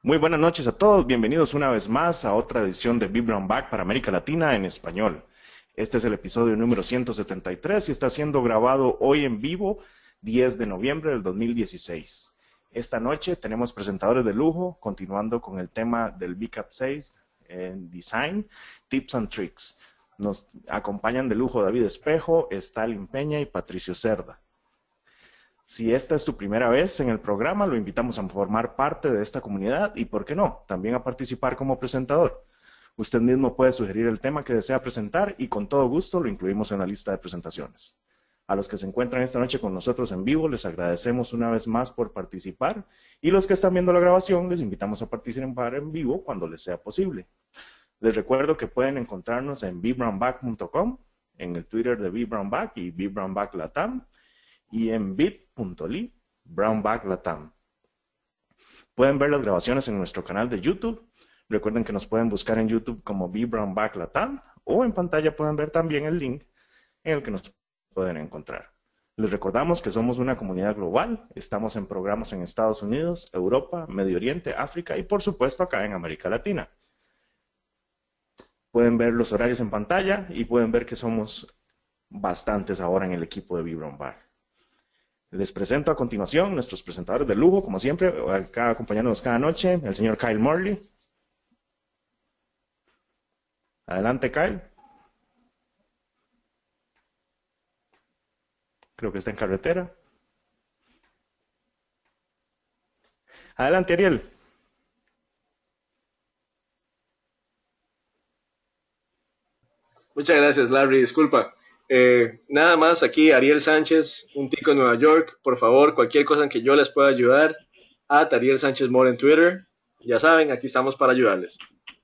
Muy buenas noches a todos, bienvenidos una vez más a otra edición de Be Brown Back para América Latina en español. Este es el episodio número 173 y está siendo grabado hoy en vivo, 10 de noviembre del 2016. Esta noche tenemos presentadores de lujo, continuando con el tema del VCAP 6 en Design, Tips and Tricks. Nos acompañan de lujo David Espejo, Stalin Peña y Patricio Cerda. Si esta es tu primera vez en el programa, lo invitamos a formar parte de esta comunidad y, ¿por qué no?, también a participar como presentador. Usted mismo puede sugerir el tema que desea presentar y con todo gusto lo incluimos en la lista de presentaciones. A los que se encuentran esta noche con nosotros en vivo, les agradecemos una vez más por participar y los que están viendo la grabación, les invitamos a participar en vivo cuando les sea posible. Les recuerdo que pueden encontrarnos en bbrownback.com, en el Twitter de bbrownback y bbrownbacklatam, y en bit.ly brownbacklatam. Pueden ver las grabaciones en nuestro canal de YouTube. Recuerden que nos pueden buscar en YouTube como bbrownbacklatam o en pantalla pueden ver también el link en el que nos pueden encontrar. Les recordamos que somos una comunidad global. Estamos en programas en Estados Unidos, Europa, Medio Oriente, África y por supuesto acá en América Latina. Pueden ver los horarios en pantalla y pueden ver que somos bastantes ahora en el equipo de Be Brown Back. Les presento a continuación nuestros presentadores de lujo, como siempre, acá acompañándonos cada noche, el señor Kyle Morley. Adelante, Kyle. Creo que está en carretera. Adelante, Ariel. Muchas gracias, Larry. Disculpa. Nada más aquí, Ariel Sánchez, un tico de Nueva York. Por favor, cualquier cosa en que yo les pueda ayudar, a Ariel Sánchez More en Twitter. Ya saben, aquí estamos para ayudarles.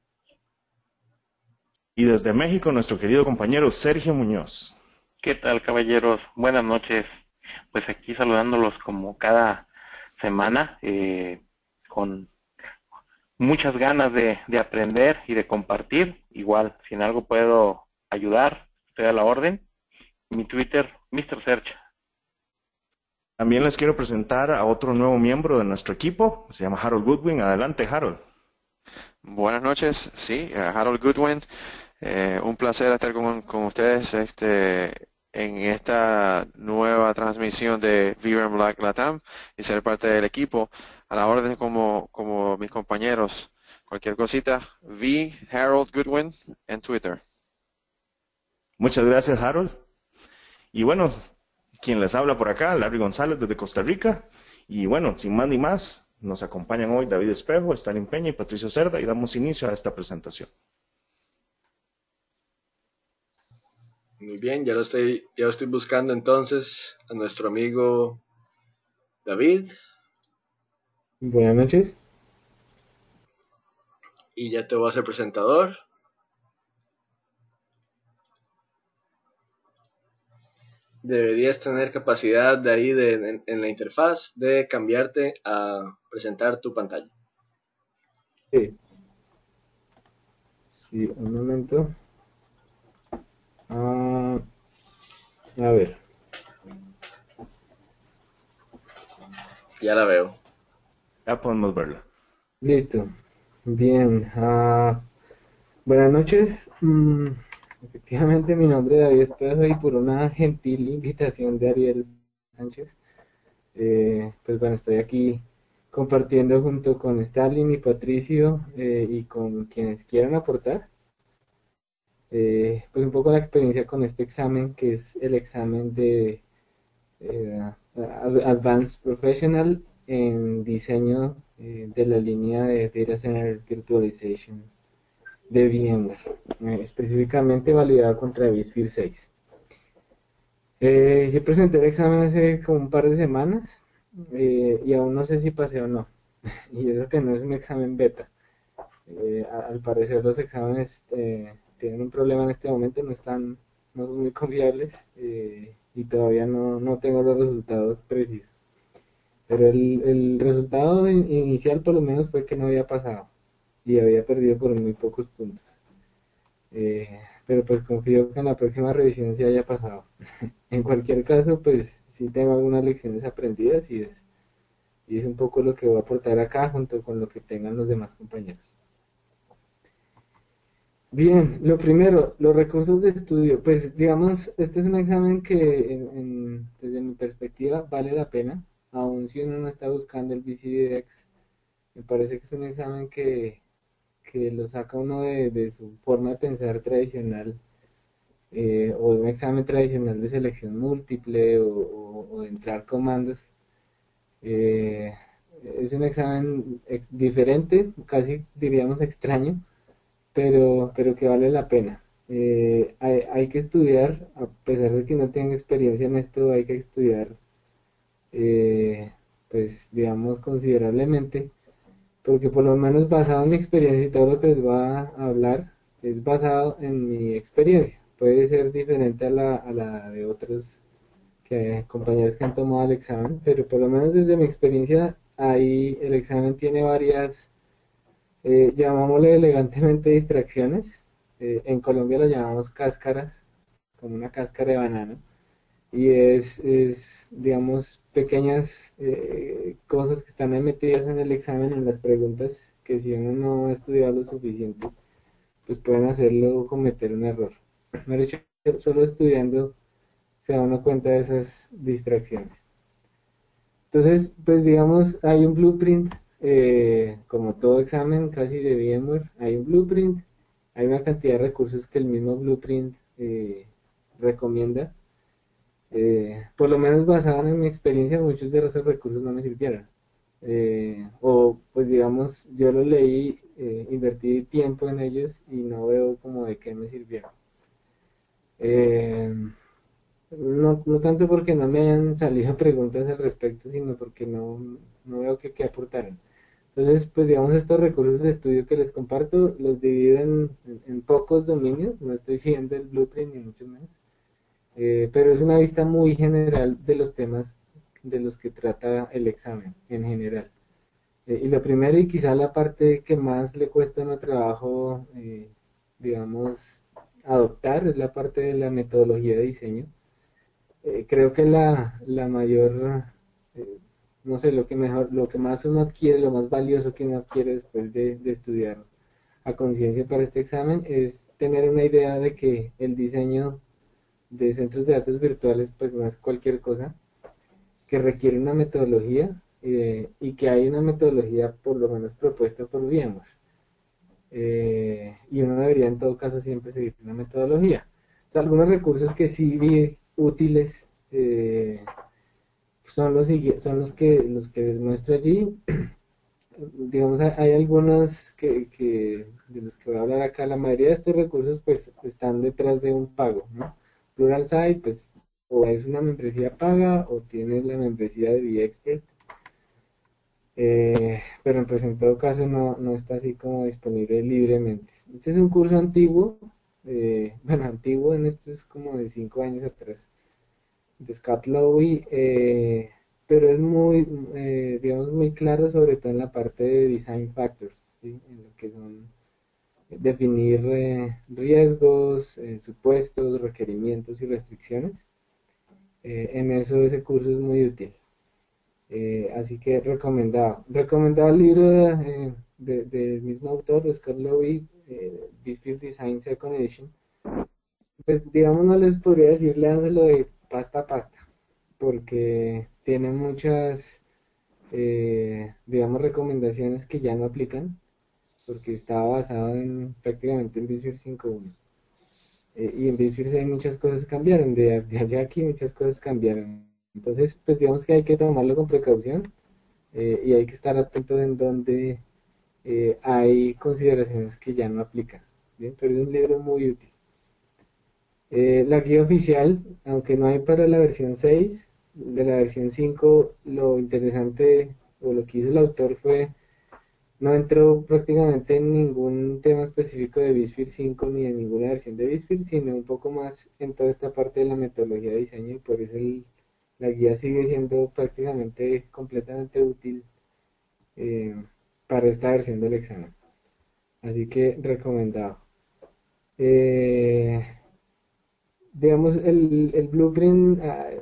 Y desde México, nuestro querido compañero Sergio Muñoz. ¿Qué tal, caballeros? Buenas noches. Pues aquí saludándolos como cada semana, con muchas ganas de aprender y de compartir. Igual, si en algo puedo ayudar, estoy a la orden. Mi Twitter, Mr. Search. También les quiero presentar a otro nuevo miembro de nuestro equipo, se llama Harold Goodwin. Adelante, Harold. Buenas noches, sí, Harold Goodwin. Un placer estar con ustedes en esta nueva transmisión de Be Black Latam y ser parte del equipo. A la orden como mis compañeros. Cualquier cosita, V Harold Goodwin en Twitter. Muchas gracias, Harold. Y bueno, quien les habla por acá, Larry González desde Costa Rica. Y bueno, sin más ni más, nos acompañan hoy David Espejo, Stalin Peña y Patricio Cerda y damos inicio a esta presentación. Muy bien, ya lo estoy buscando entonces a nuestro amigo David. Buenas noches. Y ya te voy a hacer presentador. Deberías tener capacidad de ahí en la interfaz de cambiarte a presentar tu pantalla. Sí. Sí, un momento. A ver. Ya la veo. Ya podemos verla. Listo. Bien. Buenas noches. Efectivamente, mi nombre es David Espejo y por una gentil invitación de Ariel Sánchez, pues bueno, estoy aquí compartiendo junto con Stalin y Patricio y con quienes quieran aportar. Pues un poco la experiencia con este examen, que es el examen de Advanced Professional en diseño de la línea de Data Center Virtualization de VMware, específicamente validado contra vSphere 6. Yo presenté el examen hace como un par de semanas y aún no sé si pasé o no. Y eso que no es un examen beta. Al parecer los exámenes tienen un problema en este momento, no son muy confiables y todavía no tengo los resultados precisos. Pero el resultado inicial por lo menos fue que no había pasado y había perdido por muy pocos puntos. Pero pues confío que en la próxima revisión sí haya pasado. En cualquier caso, pues sí tengo algunas lecciones aprendidas y es Y es un poco lo que voy a aportar acá junto con lo que tengan los demás compañeros. Bien, lo primero, los recursos de estudio. Pues digamos, este es un examen que desde mi perspectiva vale la pena, aun si uno no está buscando el BCDX. Me parece que es un examen que lo saca uno de su forma de pensar tradicional, o un examen tradicional de selección múltiple o de entrar comandos. Eh, es un examen diferente, casi diríamos extraño, pero que vale la pena. Hay que estudiar, a pesar de que no tenga experiencia en esto, hay que estudiar, pues digamos, considerablemente, porque por lo menos basado en mi experiencia y todo lo que les va a hablar, es basado en mi experiencia. Puede ser diferente a la de otros compañeros que han tomado el examen, pero por lo menos desde mi experiencia, ahí el examen tiene varias, llamámosle elegantemente distracciones. En Colombia lo llamamos cáscaras, como una cáscara de banano, y digamos, pequeñas cosas que están ahí metidas en el examen, en las preguntas, que si uno no ha estudiado lo suficiente, pues pueden hacerlo cometer un error. Me he dicho, solo estudiando se da uno cuenta de esas distracciones. Entonces, pues digamos, hay un blueprint, como todo examen casi de VMware, hay un blueprint, hay una cantidad de recursos que el mismo blueprint recomienda. Por lo menos basado en mi experiencia, muchos de esos recursos no me sirvieron. O pues digamos, yo los leí, invertí tiempo en ellos y no veo como de qué me sirvieron. Eh, no tanto porque no me hayan salido preguntas al respecto, sino porque no veo que aportaran. Entonces, pues digamos, estos recursos de estudio que les comparto los divido en pocos dominios, no estoy siguiendo el blueprint ni mucho menos, pero es una vista muy general de los temas de los que trata el examen en general. Y lo primero y quizá la parte que más le cuesta a uno trabajo, digamos, adoptar es la parte de la metodología de diseño. Creo que la mayor, eh, no sé, lo que mejor, lo que más uno adquiere, lo más valioso que uno adquiere después de estudiar a conciencia para este examen es tener una idea de que el diseño de centros de datos virtuales pues no es cualquier cosa, que requiere una metodología, y que hay una metodología por lo menos propuesta por VMware. Y uno debería en todo caso siempre seguir una metodología. O sea, algunos recursos que sí vi útiles, son los que muestro allí. Digamos, hay algunos de los que voy a hablar acá. La mayoría de estos recursos pues están detrás de un pago, ¿no? Pluralsight pues o es una membresía paga o tienes la membresía de VExpert, pero pues en todo caso no está así como disponible libremente. Este es un curso antiguo, bueno, antiguo en esto es como de 5 años atrás, de Scott Lowy, pero es muy, digamos, muy claro, sobre todo en la parte de design factors, ¿sí? En lo que son definir riesgos, supuestos, requerimientos y restricciones. En eso ese curso es muy útil. Así que recomendado. Recomendado el libro del mismo autor, de Scott Lowy, vSphere Design Second Edition. Pues digamos, no les podría decir léanselo de pasta a pasta, porque tiene muchas, digamos, recomendaciones que ya no aplican, porque estaba basado prácticamente en vSphere 5.1. Y en vSphere 6 muchas cosas cambiaron, de allá a aquí muchas cosas cambiaron. Entonces, pues digamos que hay que tomarlo con precaución, y hay que estar atentos en donde hay consideraciones que ya no aplican. ¿Bien? Pero es un libro muy útil. La guía oficial, aunque no hay para la versión 6, de la versión 5, lo interesante o lo que hizo el autor fue, no entró prácticamente en ningún tema específico de vSphere 5 ni en ninguna versión de vSphere, sino un poco más en toda esta parte de la metodología de diseño, y por eso la guía sigue siendo prácticamente completamente útil, eh, para esta versión del examen. Así que recomendado. Eh, digamos, el blueprint,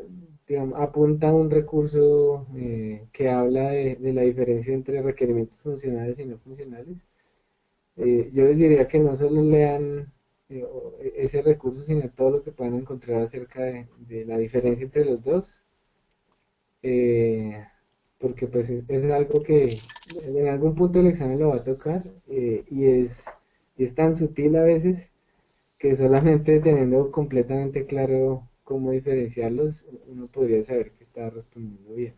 digamos, apunta a un recurso que habla de la diferencia entre requerimientos funcionales y no funcionales. Yo les diría que no solo lean ese recurso, sino todo lo que puedan encontrar acerca de la diferencia entre los dos, eh, porque pues es algo que en algún punto el examen lo va a tocar, y es tan sutil a veces que solamente teniendo completamente claro cómo diferenciarlos, uno podría saber que está respondiendo bien.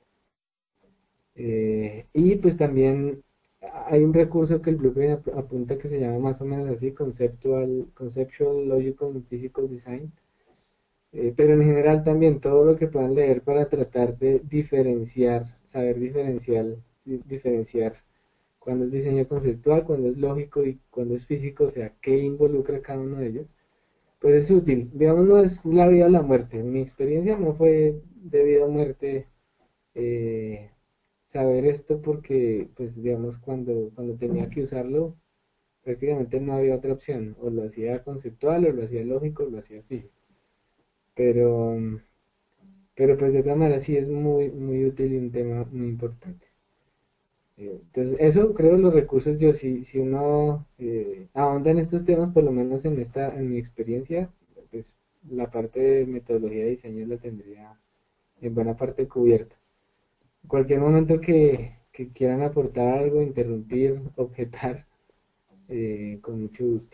Y pues también hay un recurso que el Blueprint apunta que se llama más o menos así, Conceptual Logical and Physical Design. Pero en general también todo lo que puedan leer para tratar de diferenciar, saber diferenciar cuando es diseño conceptual, cuando es lógico y cuando es físico, o sea, qué involucra cada uno de ellos, pues es útil. Digamos, no es la vida o la muerte. En mi experiencia no fue de vida o muerte eh, saber esto porque, pues, digamos, cuando tenía que usarlo, prácticamente no había otra opción. O lo hacía conceptual, o lo hacía lógico, o lo hacía físico. Pero, pero pues de todas maneras sí es muy, muy útil y un tema muy importante. Entonces, eso creo los recursos, yo si uno ahonda en estos temas, por lo menos en mi experiencia, pues la parte de metodología de diseño la tendría en buena parte cubierta. En cualquier momento que quieran aportar algo, interrumpir, objetar, con mucho gusto.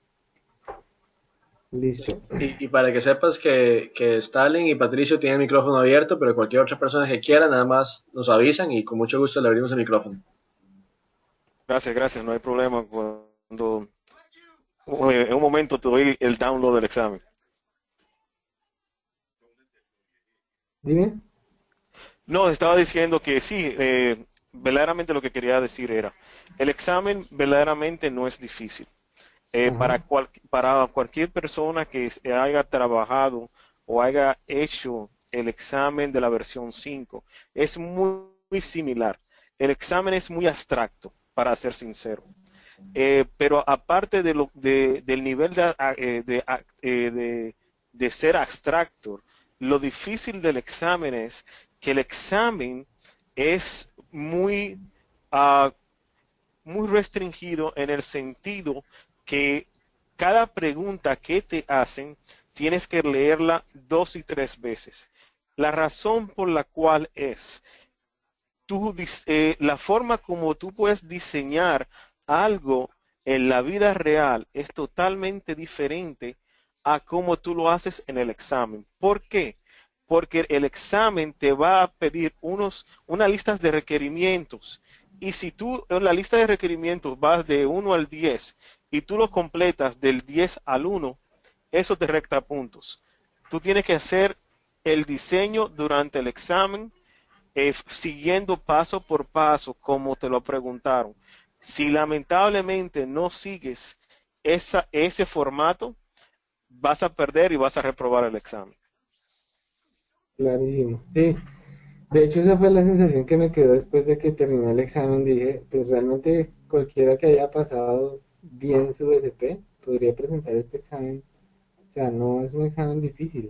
Listo. Y para que sepas que Stalin y Patricio tienen el micrófono abierto, pero cualquier otra persona que quiera, nada más nos avisan y con mucho gusto le abrimos el micrófono. Gracias, gracias, no hay problema. Cuando en un momento te doy el download del examen. Dime. No, estaba diciendo que sí, verdaderamente lo que quería decir era, el examen verdaderamente no es difícil. Ajá. Para cualquier persona que haya trabajado o haya hecho el examen de la versión 5, es muy similar. El examen es muy abstracto, para ser sincero. Pero aparte del nivel de ser abstracto, lo difícil del examen es que el examen es ah, muy restringido en el sentido que cada pregunta que te hacen tienes que leerla 2 y 3 veces. La razón por la cual es la forma como tú puedes diseñar algo en la vida real es totalmente diferente a cómo tú lo haces en el examen. ¿Por qué? Porque el examen te va a pedir unas listas de requerimientos. Y si tú en la lista de requerimientos vas de 1 al 10 y tú lo completas del 10 al 1, eso te resta puntos. Tú tienes que hacer el diseño durante el examen, siguiendo paso por paso como te lo preguntaron. Si lamentablemente no sigues ese formato, vas a perder y vas a reprobar el examen. Clarísimo. Sí. De hecho, esa fue la sensación que me quedó después de que terminé el examen. Dije, pues realmente cualquiera que haya pasado bien su SP podría presentar este examen. O sea, no es un examen difícil,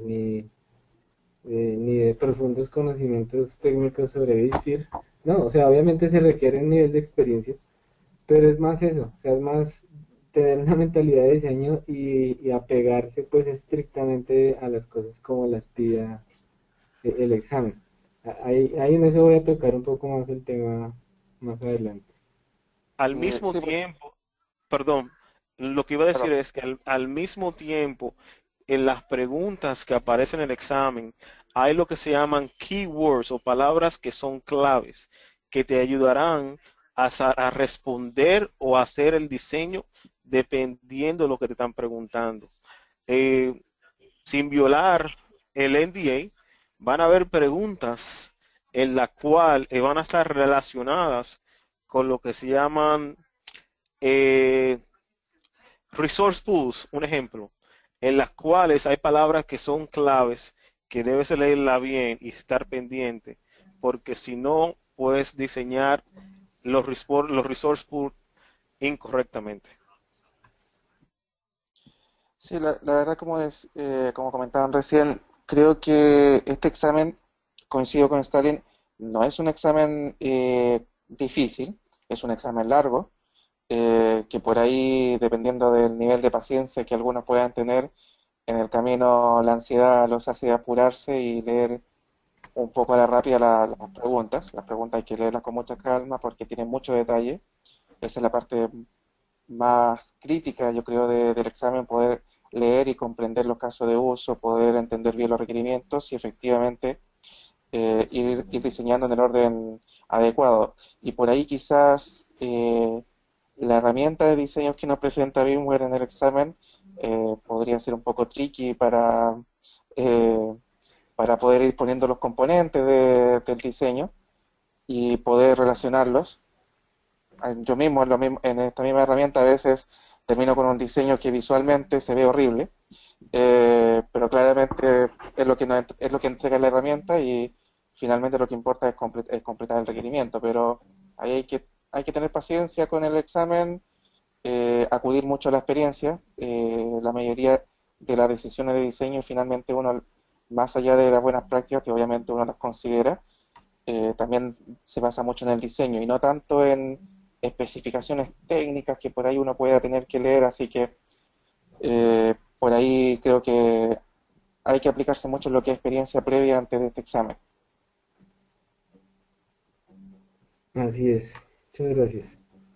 ni de profundos conocimientos técnicos sobre BISFIR. No, o sea, obviamente se requiere un nivel de experiencia, pero es más eso, o sea, es más tener una mentalidad de diseño y apegarse pues estrictamente a las cosas como las pida el examen. Ahí en eso voy a tocar un poco más el tema más adelante. Al mismo Sí, tiempo, perdón, lo que iba a decir perdón. es que al mismo tiempo, en las preguntas que aparecen en el examen, hay lo que se llaman keywords o palabras que son claves, que te ayudarán a responder o a hacer el diseño dependiendo de lo que te están preguntando. Eh, Sin violar el NDA, van a haber preguntas en la cual van a estar relacionadas con lo que se llaman eh, resource pools, un ejemplo, en las cuales hay palabras que son claves, que debes leerla bien y estar pendiente, porque si no, puedes diseñar los resource pools incorrectamente. Sí, la verdad como como comentaban recién, creo que este examen, coincido con Stalin, no es un examen difícil, es un examen largo, que por ahí, dependiendo del nivel de paciencia que algunos puedan tener, en el camino la ansiedad los hace apurarse y leer un poco a la rápida las preguntas. Las preguntas hay que leerlas con mucha calma porque tienen mucho detalle. Esa es la parte más crítica, yo creo, del examen, poder leer y comprender los casos de uso, poder entender bien los requerimientos y efectivamente ir diseñando en el orden adecuado. Y por ahí quizás la herramienta de diseño que nos presenta VMware en el examen podría ser un poco tricky eh, para poder ir poniendo los componentes del diseño y poder relacionarlos. Yo mismo, en esta misma herramienta a veces termino con un diseño que visualmente se ve horrible, pero claramente es lo que entrega la herramienta y finalmente lo que importa es completar el requerimiento, pero ahí hay que tener paciencia con el examen, acudir mucho a la experiencia. La mayoría de las decisiones de diseño finalmente uno, más allá de las buenas prácticas, que obviamente uno las considera, también se basa mucho en el diseño y no tanto en especificaciones técnicas que por ahí uno pueda tener que leer, así que por ahí creo que hay que aplicarse mucho en lo que es experiencia previa antes de este examen. Así es. Muchas gracias.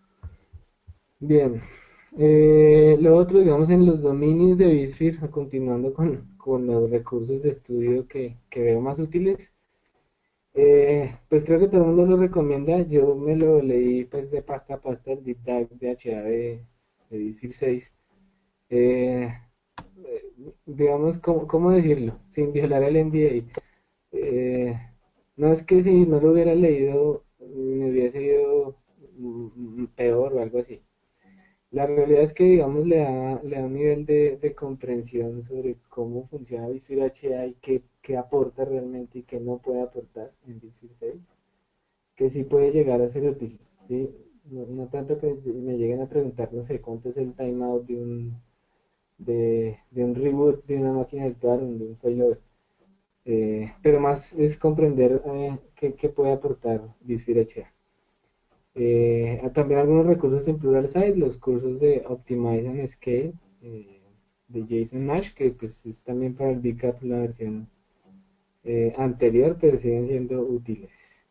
Bien. Lo otro, digamos, en los dominios de vSphere, continuando con los recursos de estudio que veo más útiles, pues creo que todo el mundo lo recomienda. Yo me lo leí pues de pasta a pasta el Deep Dive de HA de vSphere 6. Eh, digamos, ¿cómo decirlo? Sin violar el NDA. Eh, no es que si no lo hubiera leído me hubiese ido peor o algo así. La realidad es que, digamos, le da un nivel de comprensión sobre cómo funciona Visual HA y qué aporta realmente y qué no puede aportar en Visual 6, que sí puede llegar a ser útil, ¿sí? No tanto que me lleguen a preguntar, no sé, cuánto es el timeout de un reboot de una máquina virtual, de un failover. Pero más es comprender qué puede aportar Visual HA. También algunos recursos en Pluralsight, los cursos de Optimize and Scale de Jason Nash, que pues es también para el VCAP la versión anterior, pero siguen siendo útiles.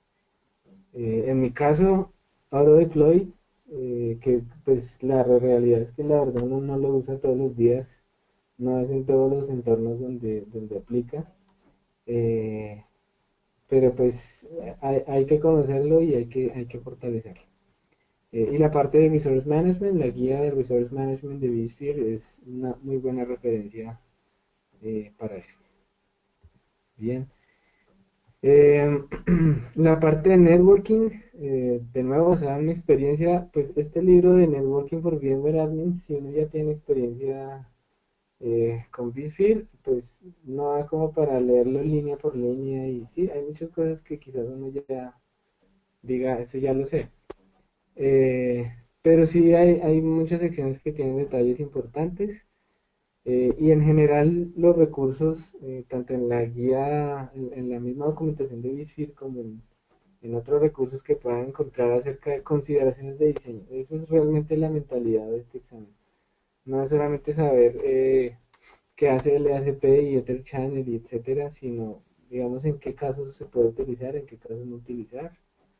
En mi caso, AutoDeploy, que pues la realidad es que la verdad uno no lo usa todos los días, no es en todos los entornos donde aplica, eh, pero pues hay que conocerlo y hay que fortalecerlo. Y la parte de Resource Management, la guía de Resource Management de vSphere es una muy buena referencia para eso. Bien. Eh, la parte de networking, de nuevo, o sea, mi experiencia, pues este libro de Networking for VMware Admin, si uno ya tiene experiencia con vSphere, pues no da como para leerlo línea por línea y sí, hay muchas cosas que quizás uno ya diga, eso ya lo sé. Eh, pero sí hay muchas secciones que tienen detalles importantes y en general los recursos, tanto en la guía, en la misma documentación de vSphere como en otros recursos que puedan encontrar acerca de consideraciones de diseño. Eso es realmente la mentalidad de este examen. No es solamente saber qué hace el EACP y Ether Channel y etcétera, sino digamos en qué casos se puede utilizar, en qué casos no utilizar.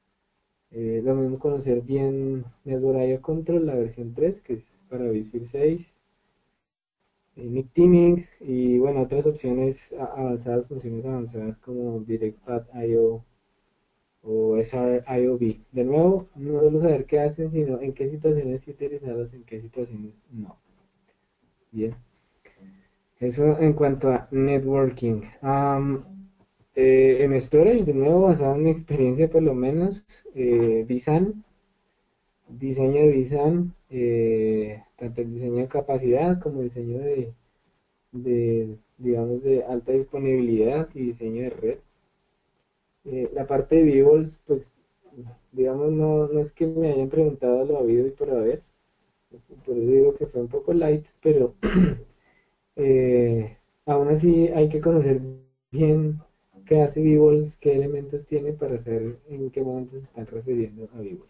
Lo mismo conocer bien Network IO Control, la versión 3, que es para vSphere 6, NIC Teaming y bueno, otras opciones avanzadas, funciones avanzadas como DirectPath IO o SRIOB. De nuevo, no solo saber qué hacen, sino en qué situaciones sí utilizarlas, en qué situaciones no. Bien. Eso en cuanto a networking. En storage, de nuevo, basado en mi experiencia por lo menos, vSAN, diseño de vSAN, tanto el diseño de capacidad como el diseño digamos, de alta disponibilidad y diseño de red. La parte de vBalls, pues, digamos, no es que me hayan preguntado lo habido y por haber, por eso digo que fue un poco light, pero aún así hay que conocer bien qué hace Beebles, qué elementos tiene para saber en qué momento se están refiriendo a Beebles.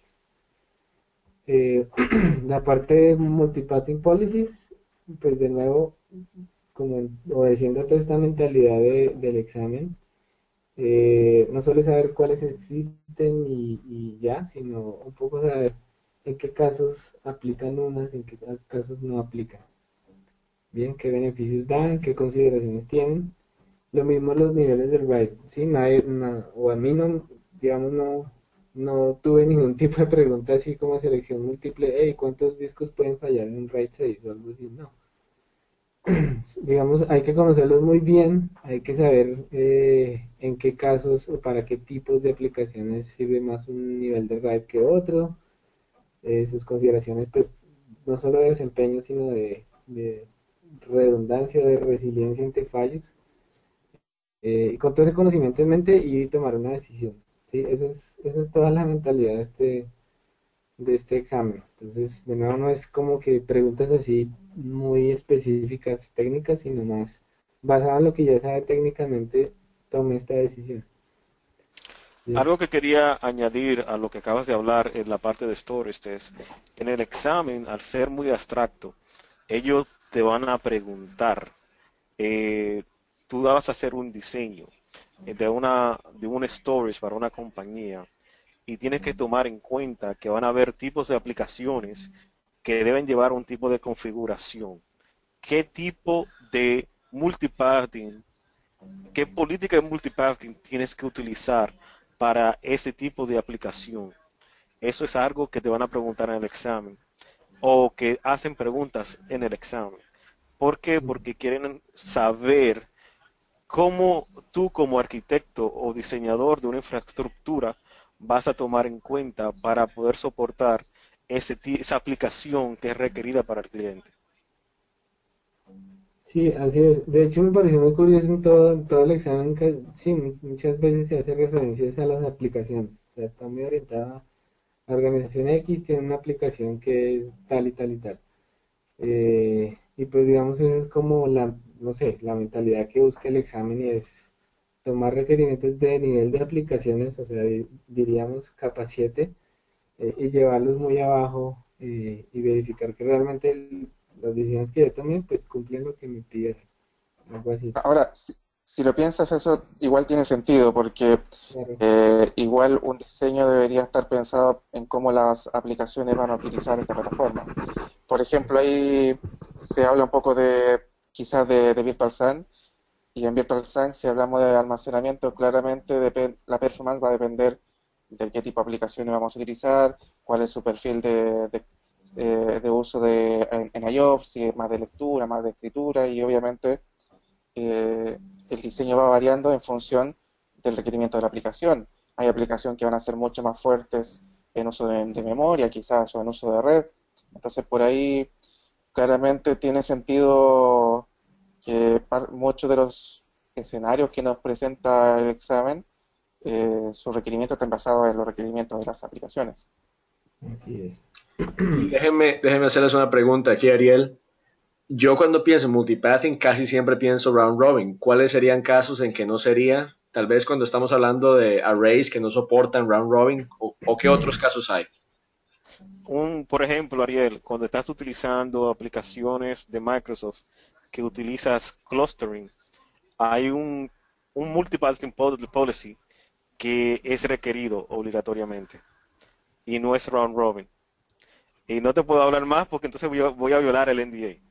La parte de multipathing policies, pues de nuevo, como obedeciendo a toda esta mentalidad del examen, no solo saber cuáles existen y ya, sino un poco saber en qué casos aplican unas, en qué casos no aplican. Bien, qué beneficios dan, qué consideraciones tienen. Lo mismo los niveles del RAID, ¿sí? O a mí no, digamos, no tuve ningún tipo de pregunta así como selección múltiple, hey, ¿cuántos discos pueden fallar en un RAID 6 o algo así? No. Digamos, hay que conocerlos muy bien, hay que saber en qué casos o para qué tipos de aplicaciones sirve más un nivel de RAID que otro, sus consideraciones, pues, no solo de desempeño, sino de redundancia, de resiliencia ante fallos. Y con todo ese conocimiento en mente y tomar una decisión. ¿Sí? Esa es toda la mentalidad de este examen. Entonces, de nuevo, no es como que preguntas así muy específicas, técnicas, sino más basado en lo que ya sabe técnicamente, tome esta decisión. ¿Sí? Algo que quería añadir a lo que acabas de hablar en la parte de storage es, en el examen, al ser muy abstracto, ellos te van a preguntar, eh, tú vas a hacer un diseño de un storage para una compañía y tienes que tomar en cuenta que van a haber tipos de aplicaciones que deben llevar un tipo de configuración. ¿Qué tipo de multipathing, qué política de multipathing tienes que utilizar para ese tipo de aplicación? Eso es algo que te van a preguntar en el examen o que hacen preguntas en el examen. ¿Por qué? Porque quieren saber cómo tú como arquitecto o diseñador de una infraestructura vas a tomar en cuenta para poder soportar esa aplicación que es requerida para el cliente. Sí, así es. De hecho, me pareció muy curioso en todo el examen que sí, muchas veces se hace referencias a las aplicaciones. O sea, está muy orientada a organización X, tiene una aplicación que es tal y tal y tal. Y pues digamos, eso es como no sé, la mentalidad que busca el examen y es tomar requerimientos de nivel de aplicaciones, o sea, diríamos capa 7, y llevarlos muy abajo y verificar que realmente las decisiones que yo tomé pues cumplen lo que me piden, algo así. Ahora, si lo piensas, eso igual tiene sentido, porque Claro, igual un diseño debería estar pensado en cómo las aplicaciones van a utilizar esta plataforma. Por ejemplo, ahí se habla un poco de quizás de VirtualSAN, y en VirtualSAN, si hablamos de almacenamiento, claramente la performance va a depender de qué tipo de aplicaciones vamos a utilizar, cuál es su perfil de uso en IOPS, si es más de lectura, más de escritura, y obviamente el diseño va variando en función del requerimiento de la aplicación. Hay aplicaciones que van a ser mucho más fuertes en uso de memoria, quizás, o en uso de red. Entonces, por ahí claramente tiene sentido que muchos de los escenarios que nos presenta el examen, sus requerimientos están basados en los requerimientos de las aplicaciones. así es. Y déjenme hacerles una pregunta aquí, Ariel. Yo cuando pienso en multipathing casi siempre pienso round robin. ¿Cuáles serían casos en que no sería? Tal vez cuando estamos hablando de arrays que no soportan round robin o qué otros casos hay. Por ejemplo, Ariel, cuando estás utilizando aplicaciones de Microsoft que utilizas clustering, hay un multipathing policy que es requerido obligatoriamente y no es round robin. Y no te puedo hablar más porque entonces voy a violar el NDA.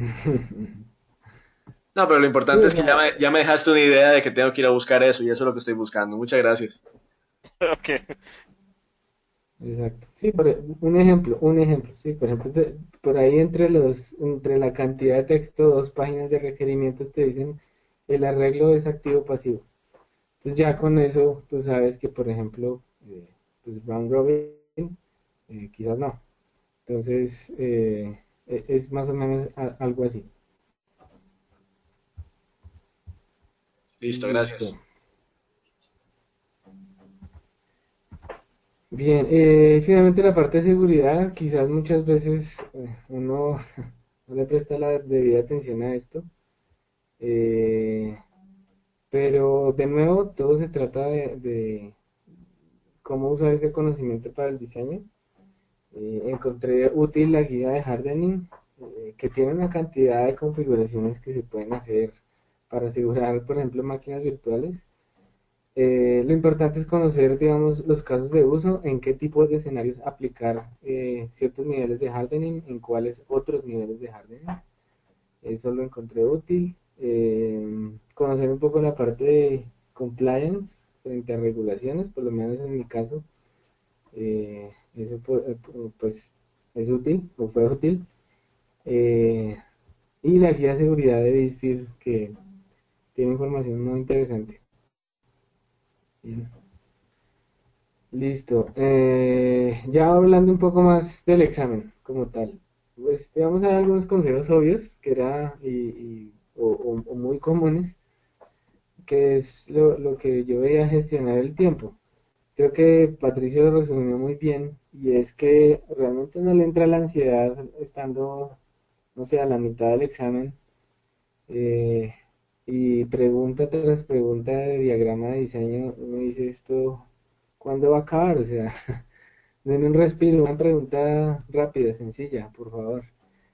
No, pero lo Sí, importante es que no, ya me dejaste una idea de que tengo que ir a buscar eso y eso es lo que estoy buscando. Muchas gracias. Ok. exacto. Sí, un ejemplo, sí, por ejemplo, por ahí entre la cantidad de texto, 2 páginas de requerimientos te dicen el arreglo es activo o pasivo. Entonces ya con eso tú sabes que, por ejemplo, pues round robin, quizás no. Entonces es más o menos algo así. Listo, Listo. gracias. Bien, finalmente la parte de seguridad, quizás muchas veces uno no le presta la debida atención a esto. Eh, Pero de nuevo, todo se trata de cómo usar ese conocimiento para el diseño. Encontré útil la guía de hardening, que tiene una cantidad de configuraciones que se pueden hacer para asegurar, por ejemplo, máquinas virtuales. Lo importante es conocer, digamos, los casos de uso, en qué tipos de escenarios aplicar ciertos niveles de hardening, en cuáles otros niveles de hardening. Eso lo encontré útil. Conocer un poco la parte de compliance frente a regulaciones, por lo menos en mi caso, eso pues es útil o fue útil. Eh, y la guía de seguridad de BitField, que tiene información muy interesante. Bien. Listo. Ya hablando un poco más del examen como tal, pues digamos hay algunos consejos obvios que era o muy comunes, que es lo que yo veía gestionar el tiempo. Creo que Patricio lo resumió muy bien y es que realmente no le entra la ansiedad estando, no sé, a la mitad del examen, eh, y pregunta tras pregunta de diagrama de diseño, uno dice esto, ¿cuándo va a acabar? O sea, den un respiro, una pregunta rápida, sencilla, por favor.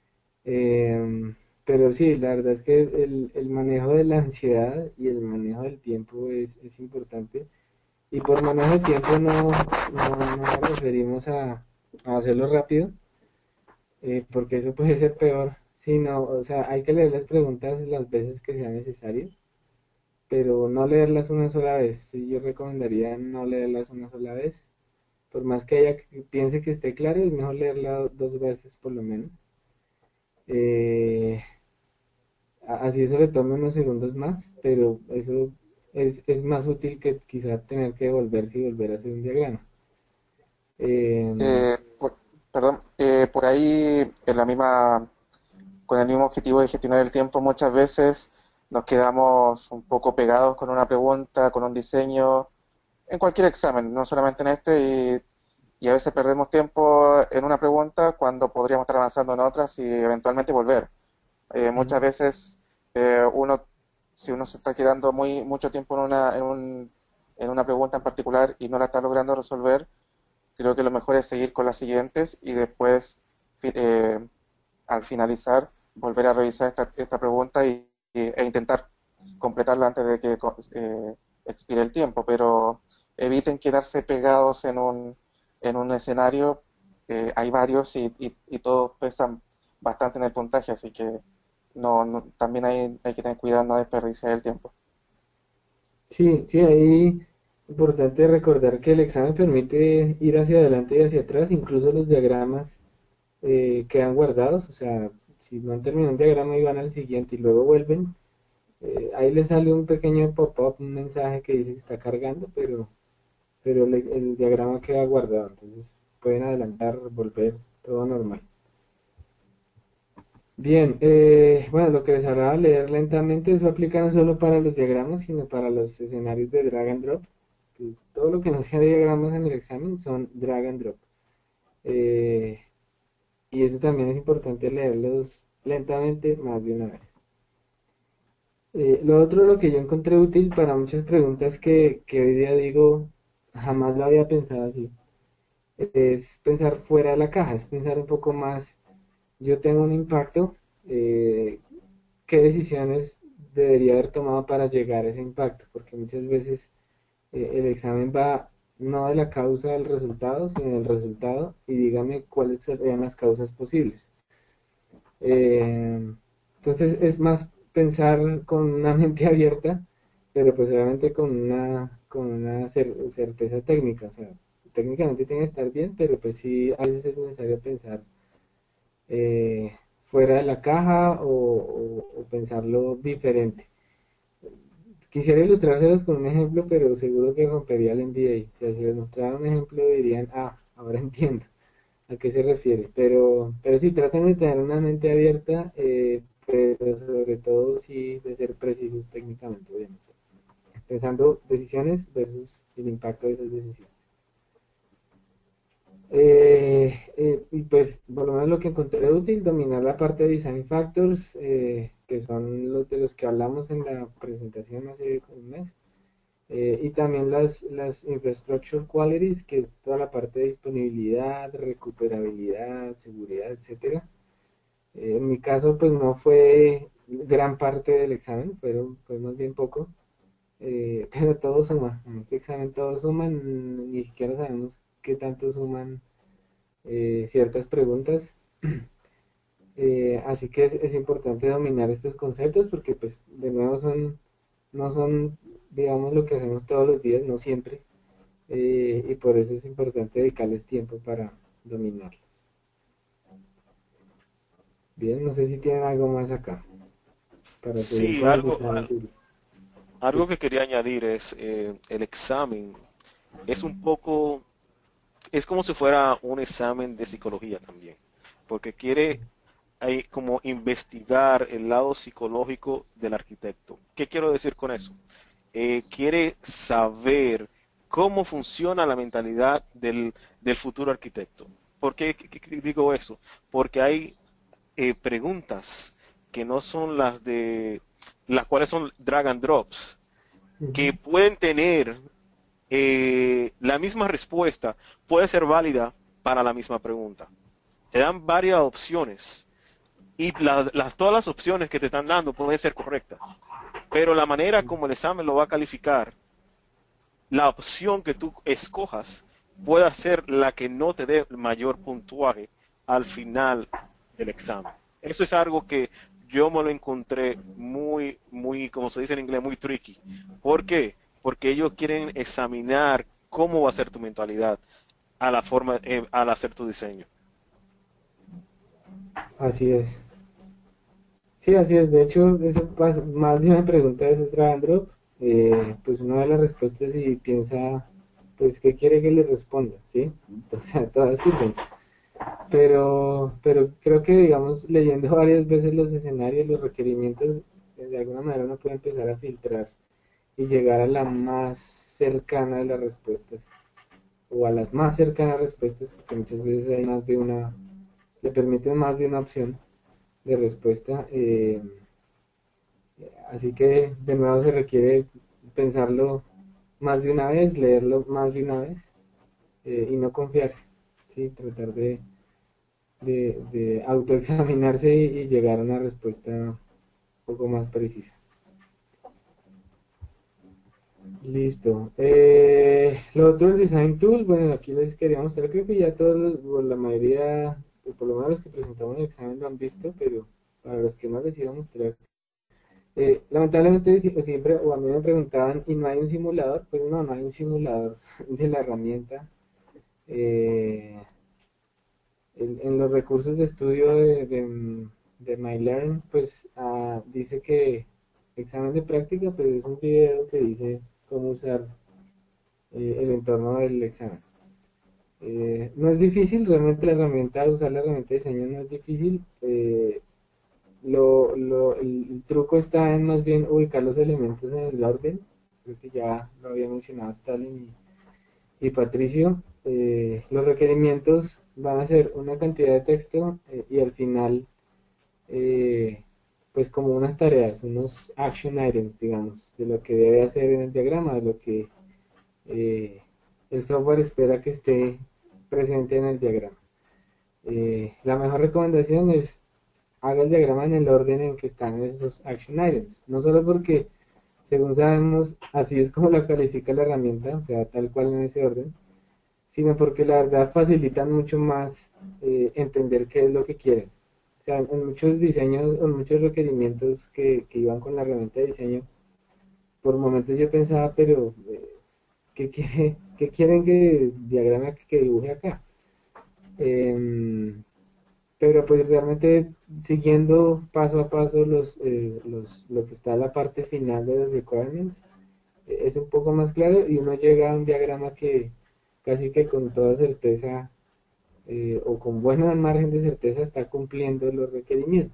Pero sí, la verdad es que el manejo de la ansiedad y el manejo del tiempo es importante. Y por manejo de tiempo no nos referimos a hacerlo rápido, porque eso puede ser peor, sino, o sea, hay que leer las preguntas las veces que sea necesario, pero no leerlas una sola vez. Sí, yo recomendaría no leerlas una sola vez. Por más que ella piense que esté claro, es mejor leerla dos veces por lo menos. Eh, Así eso le tome unos segundos más, pero eso es más útil que quizá tener que devolverse y volver a hacer un diagrama. Eh, Eh, por, perdón, por ahí con el mismo objetivo de gestionar el tiempo, muchas veces nos quedamos un poco pegados con una pregunta, con un diseño, en cualquier examen, no solamente en este, y a veces perdemos tiempo en una pregunta cuando podríamos estar avanzando en otras y eventualmente volver. Muchas veces uno, si uno se está quedando mucho tiempo en una pregunta en particular y no la está logrando resolver, creo que lo mejor es seguir con las siguientes y después, fi- eh, al finalizar, volver a revisar esta pregunta e intentar completarla antes de que expire el tiempo, pero eviten quedarse pegados en un escenario. Hay varios y todos pesan bastante en el puntaje, así que también hay que tener cuidado no desperdiciar el tiempo. sí, sí, ahí importante recordar que el examen permite ir hacia adelante y hacia atrás, incluso los diagramas quedan guardados, o sea, si no han terminado un diagrama y van al siguiente y luego vuelven, ahí les sale un pequeño pop-up, un mensaje que dice que está cargando, pero el diagrama queda guardado, entonces pueden adelantar, volver, todo normal. Bien, bueno, lo que les hablaba leer lentamente, eso aplica no solo para los diagramas, sino para los escenarios de drag and drop. Que todo lo que no sea diagramas en el examen son drag and drop. Eh, y eso también es importante leerlos lentamente más de una vez. Lo otro, lo que yo encontré útil para muchas preguntas que hoy día digo, jamás lo había pensado así, es pensar fuera de la caja, es pensar un poco más, yo tengo un impacto, eh, qué decisiones debería haber tomado para llegar a ese impacto, porque muchas veces el examen va no de la causa del resultado, sino del resultado, y dígame cuáles serían las causas posibles. Eh, entonces es más pensar con una mente abierta, pero pues obviamente con una certeza técnica, o sea, técnicamente tiene que estar bien, pero pues sí a veces es necesario pensar eh, fuera de la caja o pensarlo diferente. Quisiera ilustrárselos con un ejemplo, pero seguro que rompería el NDA. O sea, si les mostrara un ejemplo dirían, ah, ahora entiendo a qué se refiere. Pero sí, traten de tener una mente abierta, pero sobre todo sí de ser precisos técnicamente, obviamente. Pensando decisiones versus el impacto de esas decisiones. Y pues por lo menos lo que encontré útil, dominar la parte de Design Factors, que son los de los que hablamos en la presentación hace un mes. Y también las infrastructure qualities, que es toda la parte de disponibilidad, recuperabilidad, seguridad, etcétera. En mi caso, pues no fue gran parte del examen, fue más bien poco, pero todo suma. En este examen todo suman, ni siquiera sabemos qué tanto suman ciertas preguntas. Así que es importante dominar estos conceptos porque, pues, de nuevo no son, digamos, lo que hacemos todos los días, no siempre, y por eso es importante dedicarles tiempo para dominarlos. Bien, no sé si tienen algo más acá para seguir Sí, con el design tool. algo que quería añadir es el examen. Es un poco, es como si fuera un examen de psicología también, porque quiere como investigar el lado psicológico del arquitecto. ¿Qué quiero decir con eso? Quiere saber cómo funciona la mentalidad del futuro arquitecto. ¿Por qué digo eso? Porque hay preguntas que no son las cuales son drag and drops, que Ujú. pueden tener la misma respuesta, puede ser válida para la misma pregunta. Te dan varias opciones y todas las opciones que te están dando pueden ser correctas, pero la manera como el examen lo va a calificar, la opción que tú escojas puede ser la que no te dé mayor puntuaje al final del examen. Eso es algo que yo me lo encontré muy, como se dice en inglés, muy tricky. ¿Por qué? Porque ellos quieren examinar cómo va a ser tu mentalidad a la forma, al hacer tu diseño. Así es. Sí, así es. De hecho, más de una pregunta de ese drag and drop, pues una de las respuestas y piensa, pues, ¿qué quiere que le responda? ¿Sí? O sea, todas sirven. Pero creo que, digamos, leyendo varias veces los escenarios, los requerimientos, de alguna manera uno puede empezar a filtrar y llegar a la más cercana de las respuestas, o a las más cercanas respuestas, porque muchas veces hay más de una, le permiten más de una opción de respuesta. Así que de nuevo se requiere pensarlo más de una vez, leerlo más de una vez, y no confiarse, ¿sí? Tratar de autoexaminarse y llegar a una respuesta un poco más precisa. Listo. Lo otro, el Design Tool, bueno, aquí les quería mostrar, creo que ya todos, o la mayoría, o por lo menos los que presentamos el examen lo han visto, pero para los que no les iba a mostrar. Lamentablemente siempre, o a mí me preguntaban, ¿y no hay un simulador? Pues no, no hay un simulador de la herramienta. Eh, en los recursos de estudio de MyLearn, pues dice que examen de práctica, pues es un video que dice cómo usar el entorno del examen. No es difícil, realmente usar la herramienta de diseño no es difícil. El truco está en más bien ubicar los elementos en el orden. Creo que ya lo había mencionado Stalin y Patricio. Los requerimientos van a ser una cantidad de texto, y al final, eh, pues como unas tareas, unos action items, digamos, de lo que debe hacer en el diagrama, de lo que eh, el software espera que esté presente en el diagrama. La mejor recomendación es haga el diagrama en el orden en que están esos action items, no solo porque, según sabemos, así es como la califica la herramienta, o sea, tal cual en ese orden, sino porque la verdad facilitan mucho más entender qué es lo que quieren. O sea, en muchos diseños, en muchos requerimientos que iban con la herramienta de diseño, por momentos yo pensaba, pero ¿qué quieren que diagrame, que dibuje acá? Em, pero pues realmente siguiendo paso a paso lo que está en la parte final de los requirements, es un poco más claro y uno llega a un diagrama que casi que con toda certeza, o con buen margen de certeza, está cumpliendo los requerimientos.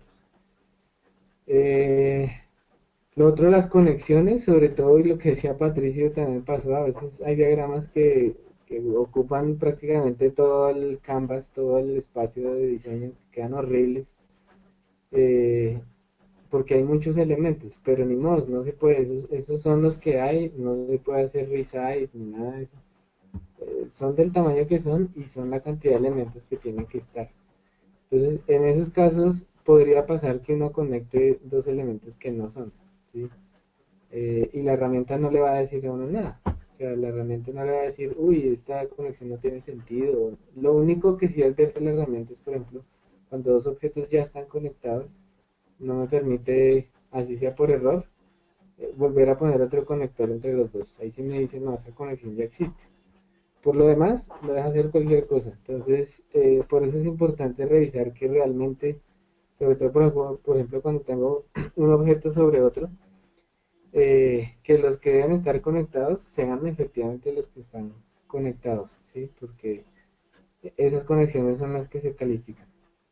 Eh, lo otro, las conexiones, sobre todo, y lo que decía Patricio también pasó, a veces hay diagramas que ocupan prácticamente todo el canvas, todo el espacio de diseño, que quedan horribles, eh, porque hay muchos elementos, pero ni modo, no se puede, esos son los que hay, no se puede hacer resize ni nada de eso. Son del tamaño que son y son la cantidad de elementos que tienen que estar. Entonces, en esos casos podría pasar que uno conecte dos elementos que no son, ¿sí? Y la herramienta no le va a decir a uno nada. O sea, la herramienta no le va a decir, uy, esta conexión no tiene sentido. Lo único que sí advierte la herramienta es, por ejemplo, cuando dos objetos ya están conectados, no me permite, así sea por error, volver a poner otro conector entre los dos. Ahí sí me dice, no, esa conexión ya existe. Por lo demás, lo deja hacer cualquier cosa. Entonces, por eso es importante revisar que realmente, sobre todo por ejemplo cuando tengo un objeto sobre otro, que los que deben estar conectados sean efectivamente los que están conectados, ¿sí? Porque esas conexiones son las que se califican.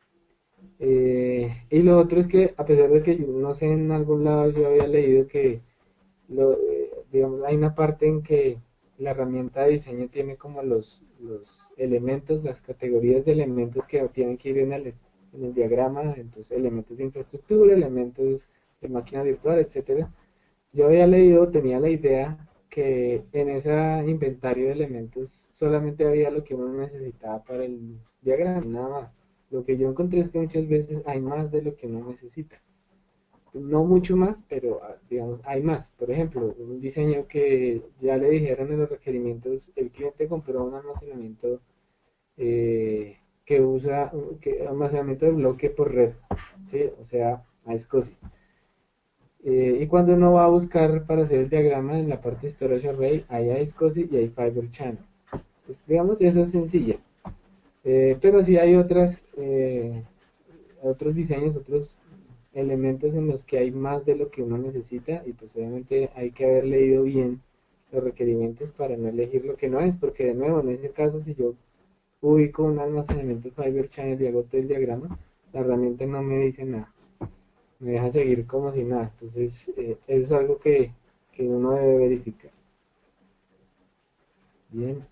Y lo otro es que, a pesar de que yo no sé, en algún lado yo había leído que digamos, hay una parte en que la herramienta de diseño tiene como los elementos, las categorías de elementos que tienen que ir en el diagrama, entonces elementos de infraestructura, elementos de máquina virtual, etcétera. Yo había leído, tenía la idea que en ese inventario de elementos solamente había lo que uno necesitaba para el diagrama, nada más. Lo que yo encontré es que muchas veces hay más de lo que uno necesita. No mucho más, pero digamos, hay más. Por ejemplo, un diseño que ya le dijeron en los requerimientos, el cliente compró un almacenamiento que usa almacenamiento de bloque por red, ¿sí? O sea, a SCSI. Y cuando uno va a buscar para hacer el diagrama en la parte Storage Array, hay SCSI y hay Fiber Channel. Pues, digamos, esa es sencilla. Pero sí hay otros diseños, otros elementos en los que hay más de lo que uno necesita y pues obviamente hay que haber leído bien los requerimientos para no elegir lo que no es, porque de nuevo, en ese caso, si yo ubico un almacenamiento Fiber Channel y hago todo el diagrama, la herramienta no me dice nada, me deja seguir como si nada. Entonces, eso es algo que uno debe verificar. Bien.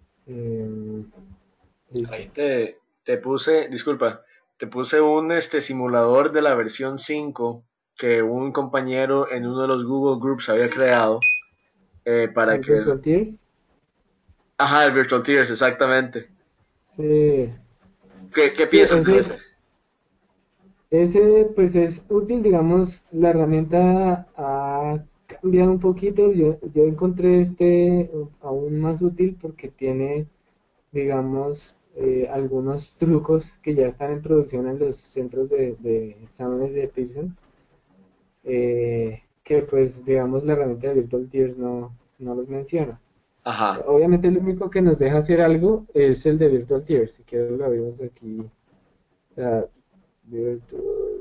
Listo. Ahí te puse, disculpa, te puse un simulador de la versión 5 que un compañero en uno de los Google Groups había creado para ¿El que... Virtual Tier? Ajá, el Virtual Tiers, exactamente. Sí. ¿Qué Sí, piensas de ese? ese pues es útil, digamos, la herramienta ha cambiado un poquito, yo encontré este aún más útil porque tiene, digamos, algunos trucos que ya están en producción en los centros de exámenes de Pearson, que pues, digamos, la herramienta de Virtual Tiers no los menciona. Ajá. Obviamente el único que nos deja hacer algo es el de Virtual Tiers, si quieres lo abrimos aquí. O sea, Virtual.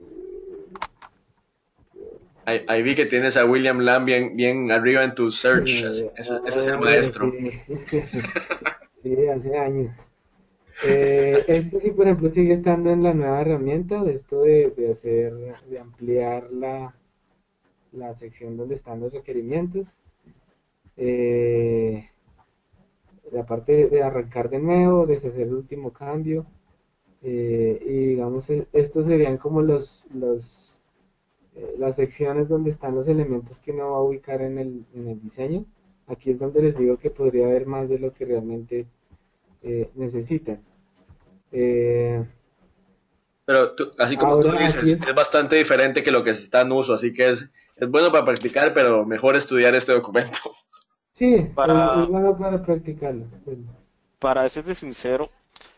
Ahí vi que tienes a William Lamb bien arriba en tu search. Sí, Ese es el maestro. sí, sí, hace años. Este sí, por ejemplo, sigue estando en la nueva herramienta de esto de ampliar la sección donde están los requerimientos. La parte de arrancar de nuevo, deshacer el último cambio. Y digamos, estos serían como las secciones donde están los elementos que uno va a ubicar en el diseño. Aquí es donde les digo que podría haber más de lo que realmente necesitan. Pero así como tú Ahora, así dices, es bastante diferente que lo que se está en uso, así que es bueno para practicar, pero mejor estudiar este documento. sí, es Para, bueno para practicarlo. para serte sincero,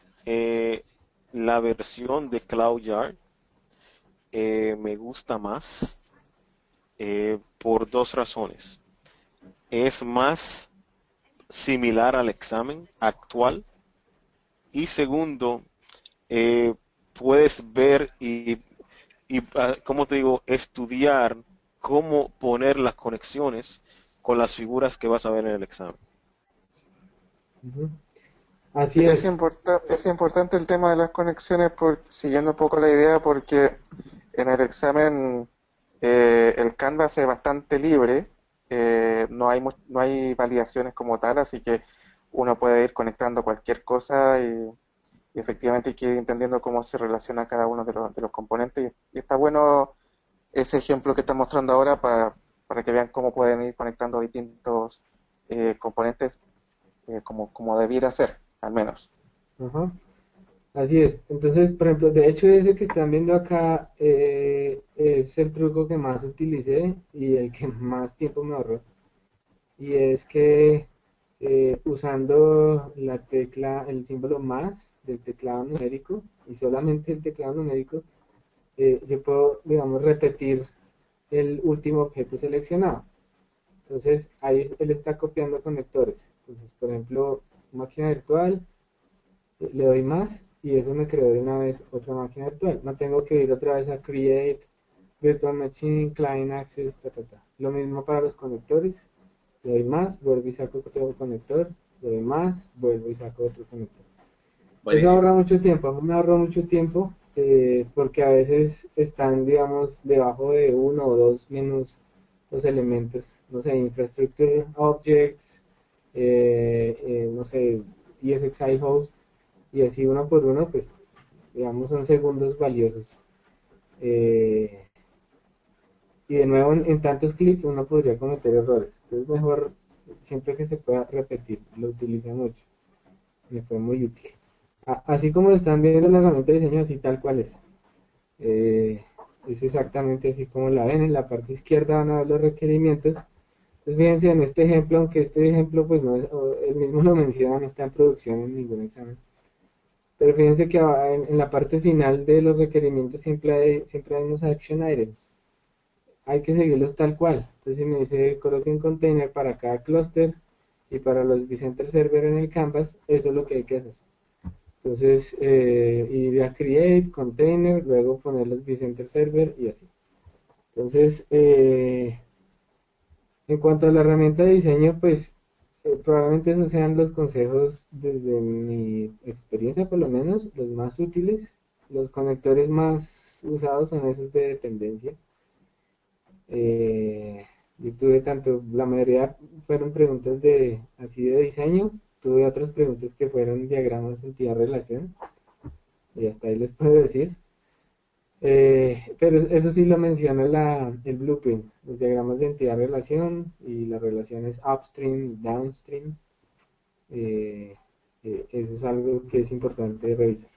la versión de CloudYard me gusta más por dos razones. Es más similar al examen actual y segundo, puedes ver ¿cómo te digo? Estudiar cómo poner las conexiones con las figuras que vas a ver en el examen. Ujú. Así Es, es. es importante el tema de las conexiones, siguiendo un poco la idea, porque en el examen el Canvas es bastante libre, no hay validaciones como tal, así que uno puede ir conectando cualquier cosa y efectivamente hay que ir entendiendo cómo se relaciona cada uno de los componentes y está bueno ese ejemplo que está mostrando ahora para que vean cómo pueden ir conectando distintos componentes como debiera ser, al menos. Ajá. Así es. Entonces, por ejemplo, de hecho ese que están viendo acá es el truco que más utilicé y el que más tiempo me ahorró. Y es que usando la tecla, el símbolo más del teclado numérico y solamente el teclado numérico, yo puedo, digamos, repetir el último objeto seleccionado. Entonces, ahí él está copiando conectores. Entonces, por ejemplo, máquina virtual, le doy más y eso me creó de una vez otra máquina virtual. No tengo que ir otra vez a Create, Virtual Machine, Client Access, ta, ta, ta. Lo mismo para los conectores. Le doy más, vuelvo y saco otro conector. Le doy más, vuelvo y saco otro conector. Eso Buenísimo. ahorra mucho tiempo. A mí me ahorra mucho tiempo porque a veces están, digamos, debajo de uno o dos menús los elementos. No sé, Infrastructure Objects, no sé, ESXi Host, y así uno por uno, pues, digamos, son segundos valiosos. Eh, y de nuevo, en tantos clics uno podría cometer errores. Entonces, mejor siempre que se pueda repetir, lo utilizo mucho. Me fue muy útil. Así como lo están viendo la herramienta de diseño, así tal cual es. Eh, es exactamente así como la ven. En la parte izquierda van a ver los requerimientos. Entonces, fíjense en este ejemplo, aunque este ejemplo, pues no es, él mismo lo menciona, no está en producción en ningún examen. Pero fíjense que en la parte final de los requerimientos siempre hay unos action items. Hay que seguirlos tal cual. Entonces, si me dice coloquen container para cada clúster y para los vCenter Server en el Canvas, eso es lo que hay que hacer. Entonces, ir a Create, Container, luego poner los vCenter Server y así. Entonces, en cuanto a la herramienta de diseño, pues probablemente esos sean los consejos desde mi experiencia, por lo menos, los más útiles. Los conectores más usados son esos de dependencia. Eh, yo tuve tanto, la mayoría fueron preguntas de así de diseño, tuve otras preguntas que fueron diagramas entidad-relación, y hasta ahí les puedo decir. Pero eso sí lo menciona el blueprint, los diagramas de entidad-relación y las relaciones upstream y downstream. eh, Eso es algo que es importante revisar.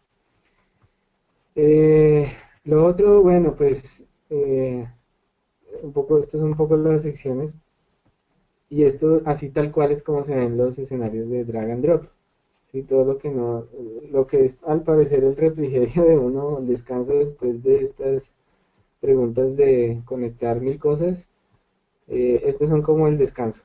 Eh, lo otro, bueno, pues un poco, estas son un poco las secciones y esto así tal cual es como se ven los escenarios de drag and drop. ¿Sí? Todo lo que no, lo que es al parecer el refrigerio de uno, el descanso después de estas preguntas de conectar mil cosas, estos son como el descanso.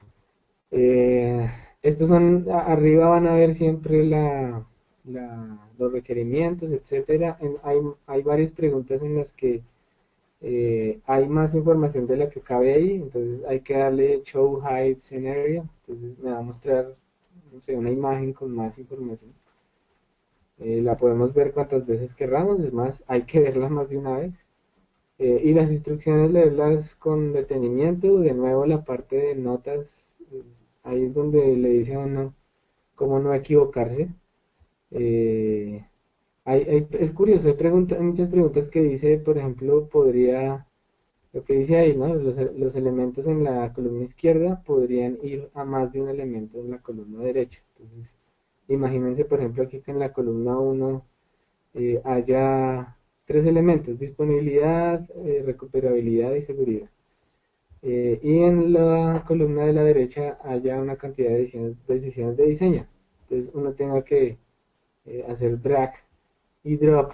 Estos son, arriba van a ver siempre los requerimientos, etcétera. Hay varias preguntas en las que hay más información de la que cabe ahí, entonces hay que darle Show Hide Scenario, entonces me va a mostrar, no sé, una imagen con más información. La podemos ver cuantas veces querramos, es más, hay que verla más de una vez. Y las instrucciones leerlas con detenimiento, de nuevo la parte de notas, ahí es donde le dice a uno cómo no equivocarse. Eh, es curioso, hay muchas preguntas que dice, por ejemplo, podría, lo que dice ahí, ¿no? Los elementos en la columna izquierda podrían ir a más de un elemento en la columna derecha. Entonces, imagínense, por ejemplo, aquí que en la columna 1 haya tres elementos: disponibilidad, recuperabilidad y seguridad. Y en la columna de la derecha haya una cantidad de decisiones de diseño. Entonces uno tenga que hacer drag y drop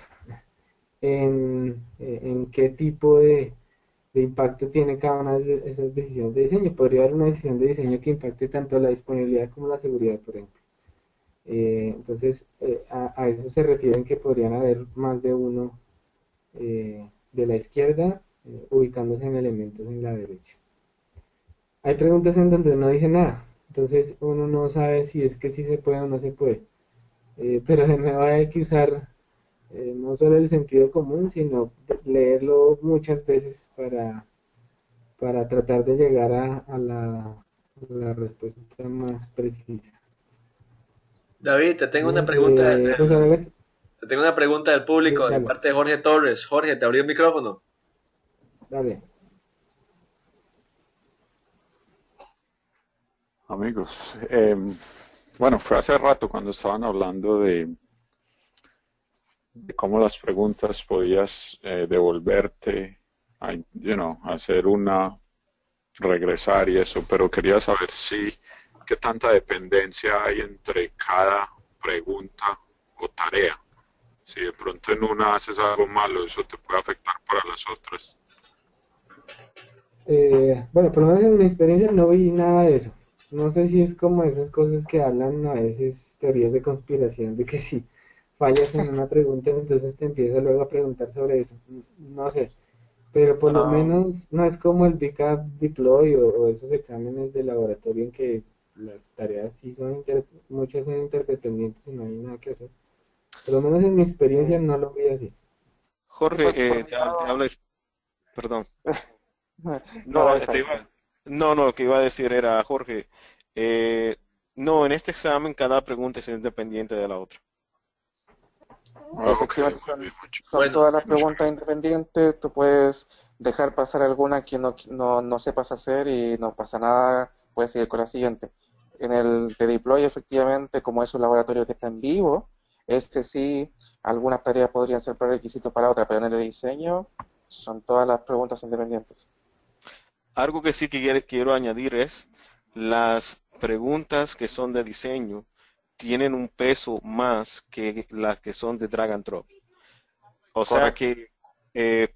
en qué tipo de impacto tiene cada una de esas decisiones de diseño. Podría haber una decisión de diseño que impacte tanto la disponibilidad como la seguridad, por ejemplo. Entonces, a eso se refieren que podrían haber más de uno de la izquierda ubicándose en elementos en la derecha. Hay preguntas en donde no dice nada, entonces uno no sabe si es que sí se puede o no se puede. Pero de nuevo hay que usar no solo el sentido común, sino leerlo muchas veces para tratar de llegar a la respuesta más precisa. David, te tengo una Bien, pregunta pues ahora te tengo una pregunta del público de dale. parte de Jorge Torres. Jorge, te abrió el micrófono. Dale. Amigos, bueno, fue hace rato cuando estaban hablando de cómo las preguntas podías devolverte, hacer una, regresar y eso, pero quería saber si, qué tanta dependencia hay entre cada pregunta o tarea. Si de pronto en una haces algo malo, eso te puede afectar para las otras. Bueno, por lo menos en mi experiencia no vi nada de eso. No sé si es como esas cosas que hablan a veces teorías de conspiración, de que si fallas en una pregunta, entonces te empieza luego a preguntar sobre eso. No sé, pero por lo Um, menos no es como el Big Up Deploy o esos exámenes de laboratorio en que las tareas sí son, muchas son interdependientes y no hay nada que hacer. Por lo menos en mi experiencia no lo vi así. Sí, por Jorge, mi te lado, habla, perdón. no, No, dale, Sai. no, lo que iba a decir era, Jorge, no, en este examen cada pregunta es independiente de la otra. Ok, Efectivamente muy bien, son Bueno, todas las mucho preguntas independientes, tú puedes dejar pasar alguna que no sepas hacer y no pasa nada, puedes seguir con la siguiente. En el de deploy, efectivamente, como es un laboratorio que está en vivo, este sí, algunas tareas podrían ser prerequisito para otra, pero en el de diseño son todas las preguntas independientes. Algo que sí que quiero añadir es las preguntas que son de diseño tienen un peso más que las que son de drag and drop. O sea Correcto. que eh,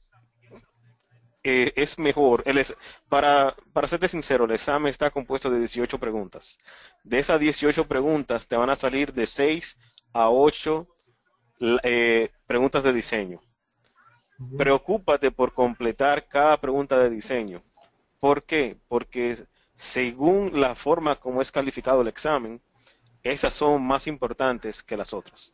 es mejor, para serte sincero, el examen está compuesto de 18 preguntas. De esas 18 preguntas te van a salir de 6 a 8 preguntas de diseño. Ujú. Preocúpate por completar cada pregunta de diseño. ¿Por qué? Porque según la forma como es calificado el examen, esas son más importantes que las otras.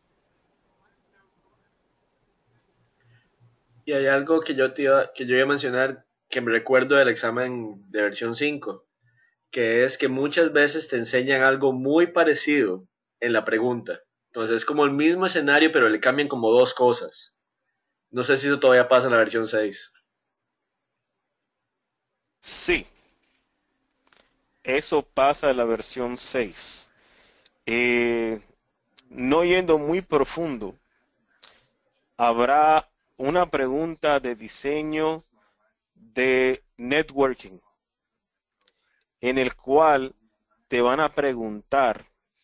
y hay algo que que yo iba a mencionar que me recuerdo del examen de versión 5, que es que muchas veces te enseñan algo muy parecido en la pregunta. Entonces es como el mismo escenario, pero le cambian como dos cosas. No sé si eso todavía pasa en la versión 6. Sí, eso pasa en la versión 6. Eh, no yendo muy profundo, habrá una pregunta de diseño de networking en el cual te van a preguntar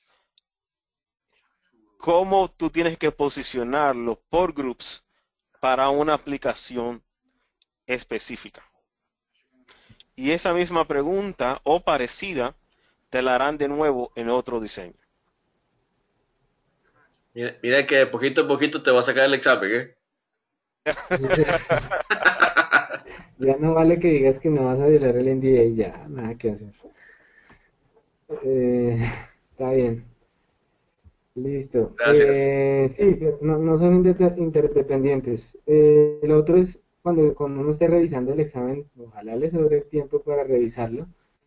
cómo tú tienes que posicionar los por groups para una aplicación específica. Y esa misma pregunta o parecida te la harán de nuevo en otro diseño. Mira, mira que de poquito a poquito te va a sacar el examen, ¿eh? Ya no vale que digas que no vas a violar el NDA, ya, nada que haces. Eh, Está bien, listo. Gracias. Sí, no son interdependientes. Lo otro es cuando uno esté revisando el examen, ojalá le sobre el tiempo para revisarlo.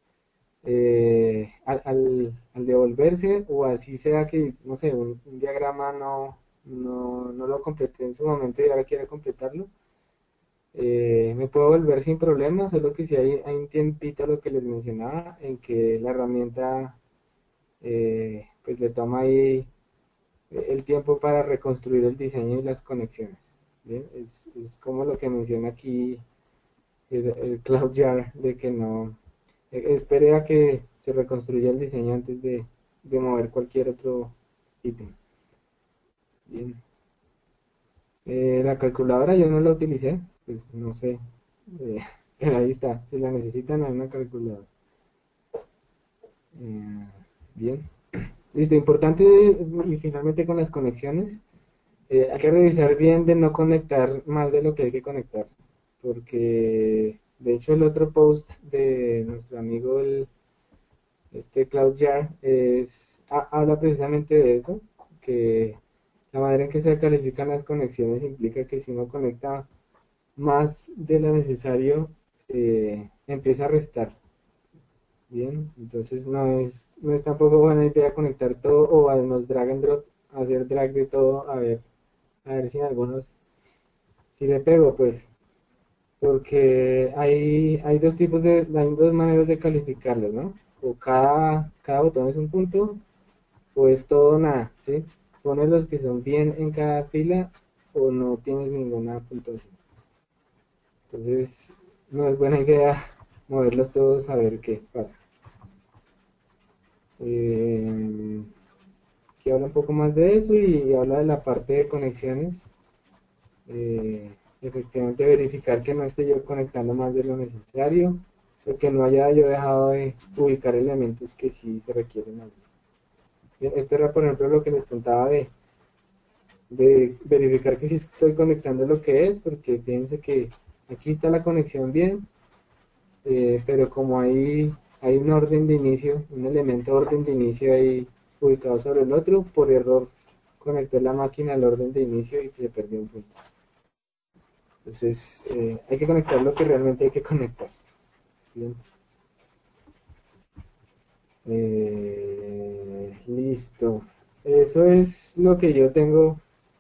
Al devolverse, o así sea que, no sé, un diagrama no lo completé en su momento y ahora quiero completarlo. Me puedo volver sin problemas, solo que si hay un tiempito lo que les mencionaba, en que la herramienta pues le toma ahí el tiempo para reconstruir el diseño y las conexiones. ¿Bien? Es como lo que menciona aquí el CloudJar, de que no espere a que se reconstruya el diseño antes de mover cualquier otro ítem. Bien. La calculadora yo no la utilicé, pues no sé, eh, pero ahí está, si la necesitan hay una calculadora. Eh, Bien, listo, importante y finalmente con las conexiones, hay que revisar bien de no conectar más de lo que hay que conectar, porque de hecho el otro post de nuestro amigo CloudJar habla precisamente de eso, que la manera en que se califican las conexiones implica que si uno conecta más de lo necesario, empieza a restar. Bien, entonces no es tampoco buena idea conectar todo o además drag and drop, hacer drag de todo, a ver si en algunos, si le pego, pues. porque hay dos tipos hay dos maneras de calificarlos, ¿no? O cada botón es un punto, o es todo o nada, ¿sí? Pones los que son bien en cada fila o no tienes ninguna puntuación. Entonces, no es buena idea moverlos todos a ver qué pasa. Aquí habla un poco más de eso y habla de la parte de conexiones. Efectivamente verificar que no esté yo conectando más de lo necesario, o que no haya yo dejado de ubicar elementos que sí se requieren allí. Esto era, por ejemplo, lo que les contaba de verificar que sí estoy conectando lo que es, porque fíjense que aquí está la conexión bien, pero como hay un orden de inicio, un elemento orden de inicio ahí ubicado sobre el otro, por error conecté la máquina al orden de inicio y se perdió un punto. Entonces, hay que conectar lo que realmente hay que conectar. Bien. Listo. Eso es lo que yo tengo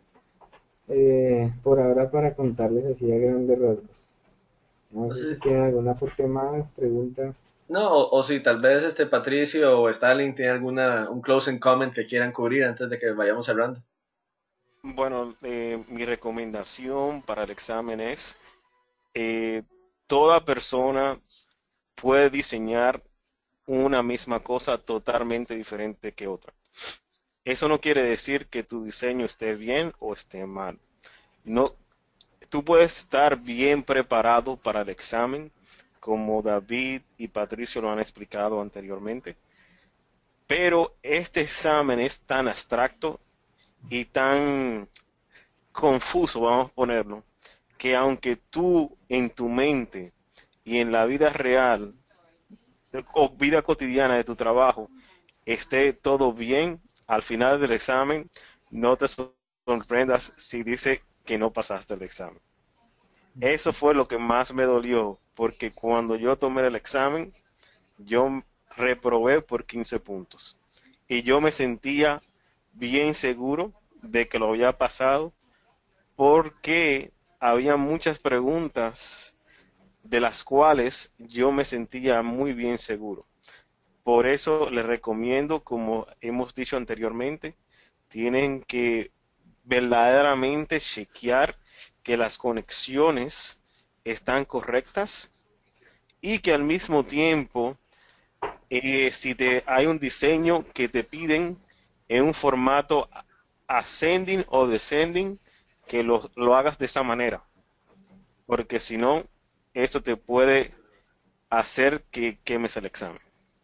por ahora para contarles así a grandes rasgos. No No sé si sé. tienen algún aporte más, pregunta. No, o si tal vez Patricio o Stalin tiene un closing comment que quieran cubrir antes de que vayamos cerrando. Bueno, mi recomendación para el examen es, eh, toda persona puede diseñar una misma cosa totalmente diferente que otra. Eso no quiere decir que tu diseño esté bien o esté mal. No, tú puedes estar bien preparado para el examen, como David y Patricio lo han explicado anteriormente, pero este examen es tan abstracto y tan confuso, vamos a ponerlo, que aunque tú en tu mente y en la vida real o vida cotidiana de tu trabajo esté todo bien, al final del examen no te sorprendas si dice que no pasaste el examen. Eso fue lo que más me dolió, porque cuando yo tomé el examen, yo reprobé por 15 puntos. Y yo me sentía bien seguro de que lo había pasado, porque había muchas preguntas de las cuales yo me sentía muy bien seguro. Por eso les recomiendo, como hemos dicho anteriormente, tienen que verdaderamente chequear que las conexiones están correctas y que al mismo tiempo, si hay un diseño que te piden en un formato ascending o descending, que lo hagas de esa manera, porque si no, eso te puede hacer que quemes el examen.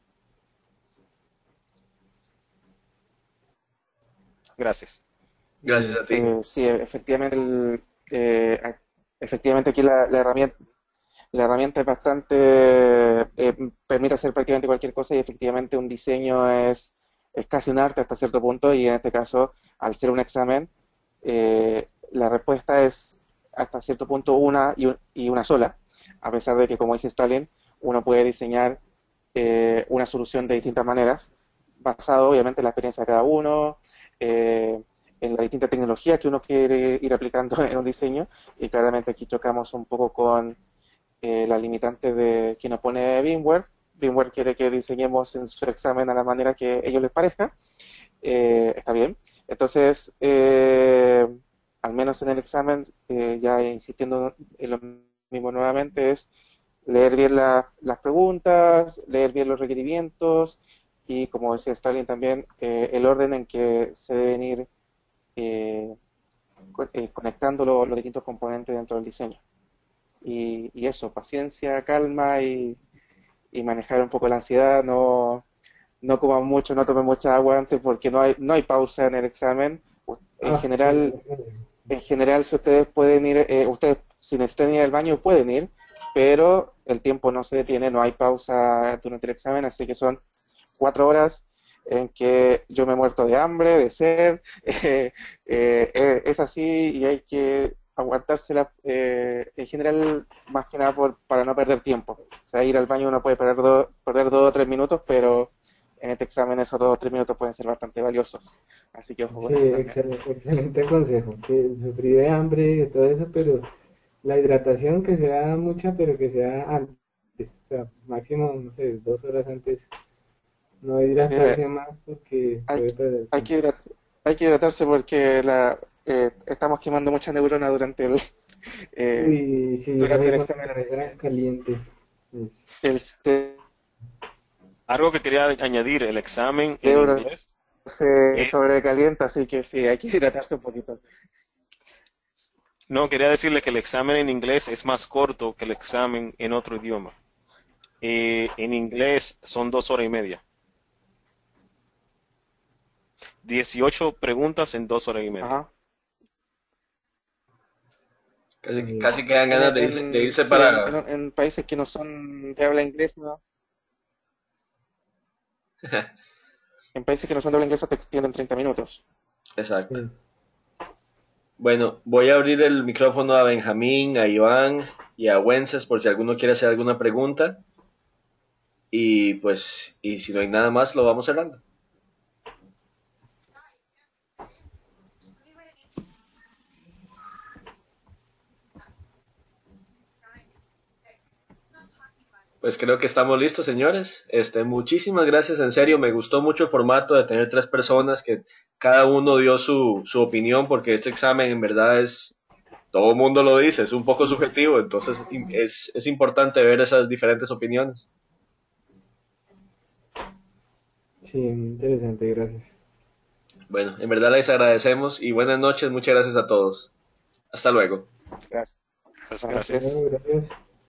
Gracias. Gracias a ti. Sí, efectivamente, efectivamente aquí la herramienta es bastante, permite hacer prácticamente cualquier cosa y efectivamente un diseño es casi un arte hasta cierto punto y en este caso, al ser un examen, la respuesta es hasta cierto punto una y una sola, a pesar de que, como dice Stalin, uno puede diseñar una solución de distintas maneras, basado obviamente en la experiencia de cada uno, en la distinta tecnología que uno quiere ir aplicando en un diseño, y claramente aquí chocamos un poco con la limitante de que nos pone VMware. VMware quiere que diseñemos en su examen a la manera que a ellos les parezca. Está bien. Entonces, al menos en el examen, ya insistiendo en lo mismo nuevamente, es leer bien las preguntas, leer bien los requerimientos y, como decía Stalin también, el orden en que se deben ir eh, conectando los distintos componentes dentro del diseño. Y eso, paciencia, calma y manejar un poco la ansiedad, no coman mucho, no tomen mucha agua antes porque no hay pausa en el examen. En Sí, general, si ustedes pueden ir, ustedes si necesitan ir al baño pueden ir, pero el tiempo no se detiene, no hay pausa durante el examen, así que son 4 horas en que yo me he muerto de hambre, de sed, es así y hay que aguantársela en general, más que nada para no perder tiempo. O sea, ir al baño uno puede perder 2 o 3 minutos, pero en este examen esos 2 o 3 minutos pueden ser bastante valiosos. Así que ojo sí, con eso también. excelente consejo. Que sufrí de hambre y de todo eso, pero La hidratación que sea mucha, pero que sea antes, o sea, máximo, no sé, 2 horas antes. No Mira, hidratarse más porque hay, puede perder hay que tiempo. hay que hidratarse porque estamos quemando mucha neurona eh, Uy, sí, yo durante también el con la examen, así cabeza que caliente. Es- este, Algo que quería añadir, el examen en neuro inglés se es, sobrecalienta, así que sí, hay que hidratarse un poquito. no, quería decirle que el examen en inglés es más corto que el examen en otro idioma. En inglés son 2 horas y media. 18 preguntas en 2 horas y media. Ajá. Casi, Imagínate. casi quedan ganas de irse Sí, para... en países que no son de habla inglesa, en países que no son de habla inglesa te extienden 30 minutos. Exacto. Sí. Bueno, voy a abrir el micrófono a Benjamín, a Iván y a Wences por si alguno quiere hacer alguna pregunta. Y pues, y si no hay nada más, lo vamos cerrando. Pues creo que estamos listos, señores. Muchísimas gracias, en serio, me gustó mucho el formato de tener tres personas que cada uno dio su opinión, porque este examen en verdad es, todo el mundo lo dice, es un poco subjetivo, entonces es importante ver esas diferentes opiniones. Sí, muy interesante, gracias. Bueno, en verdad les agradecemos y buenas noches, muchas gracias a todos. Hasta luego. Gracias. Pues Buenas gracias. noches. Bueno, gracias.